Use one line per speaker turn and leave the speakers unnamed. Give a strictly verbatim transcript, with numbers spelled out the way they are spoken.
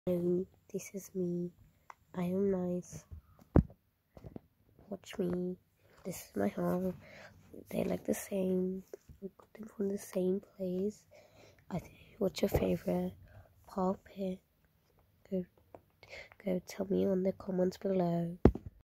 Hello, this is me. I am nice. Watch me. This is my home. They like the same. We got them from the same place. I think. What's your favorite? Pop it. Go, go tell me on the comments below.